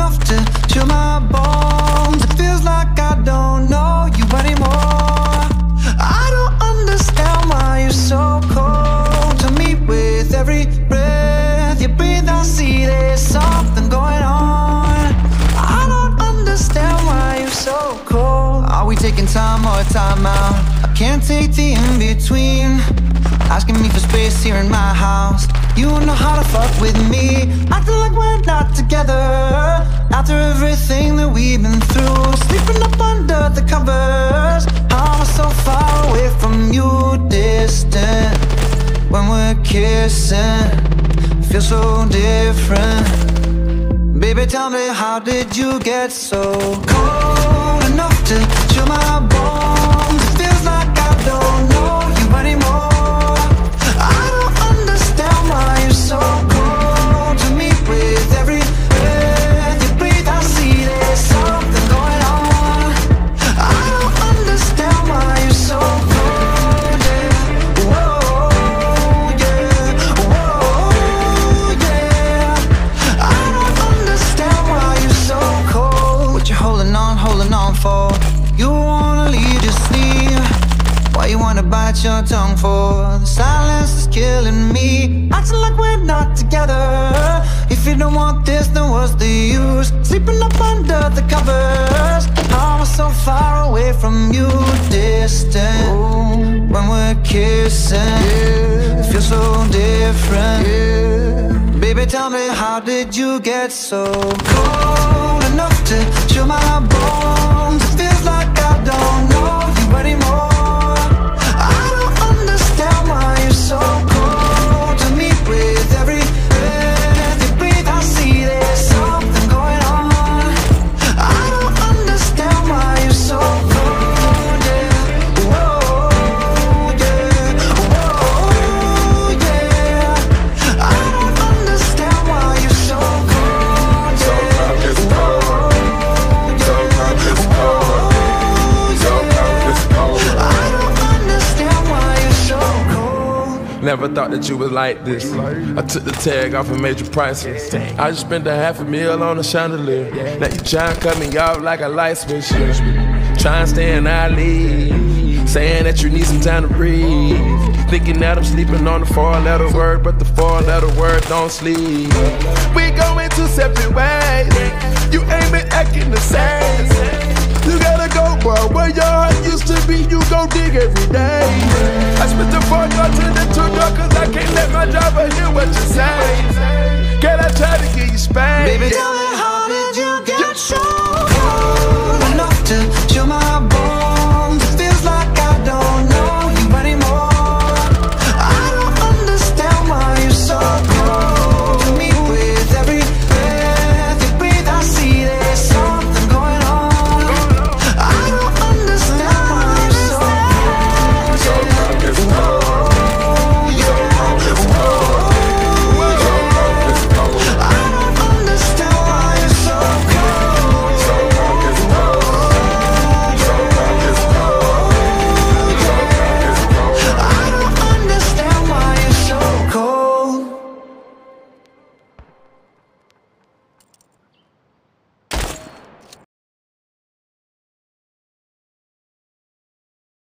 enough to chill my bones. It feels like I don't know you anymore. I don't understand why you're so cold to me. With every breath you breathe, I see there's something going on. I don't understand why you're so cold. Are we taking time or time out? I can't take the in-between. Asking me for space here in my house. You know how to fuck with me, acting like we're not together. After everything that we've been through, sleeping up under the covers. I'm so far away from you, distant. When we're kissing, feel so different. Baby, tell me, how did you get so cold enough to chill my bones? It feels like I don't know you anymore. So cold to me. With every breath you breathe, I see there's something going on. I don't understand why you're so cold, yeah. Whoa, yeah. Whoa, yeah. I don't understand why you're so cold. What you holding on for? You wanna leave, just leave. Why you wanna bite your tongue for? The silence is killing me, acting like we're not together. If you don't want this, then what's the use? Sleeping up under the covers. I'm so far away from you, distant. Ooh, when we're kissing, yeah, it feels so different, yeah. Baby, tell me, how did you get so cold enough to chill my bones? It feels like I don't know you anymore. So cold to me. With every breath you breathe, I see there's something going on. I don't understand why you're so cold, yeah. Whoa, yeah. Whoa, yeah. I don't understand why you're so cold, yeah. So cold, it's cold. So cold, it's cold. So cold, it's cold. I don't understand why you're so cold. Never thought that you was like this. I took the tag off and made you priceless. I just spent $500,000 on a chandelier. Now you tryna cut me off like a light switch. Tryna stay in our league, saying that you need some time to breathe. Thinking that I'm sleeping on the 4-letter word, but the 4-letter word don't sleep. We going two separate ways. You ain't been acting the same. You gotta go, boy, where your heart used to be, you go dig every day. I spit the 4 door to the 2 door, cause I can't let my driver hear what you say. Can I try to get you spanked? Baby, tell me, how did you get so cold?